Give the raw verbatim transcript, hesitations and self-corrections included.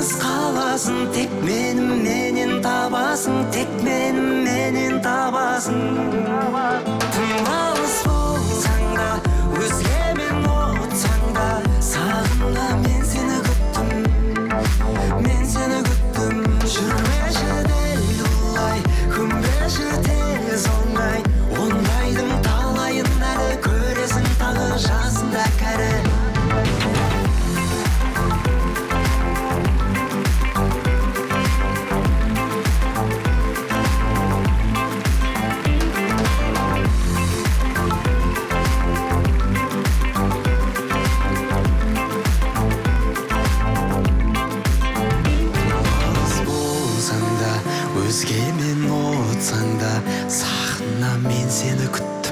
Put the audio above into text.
жалғыз қаласың, тек менің менен табасың, тек менің менен табасың. Тым алыс болсаң да, өзгемен отсаң да, сағынға мен сені күттім, мен сені күттім. Жүрмеші дел олай, күнбеші тез оңай, ондайдың талайын әлі көресің тағы жасында кәрі. Өзгемен отсаң да, сағына мен сені күттім.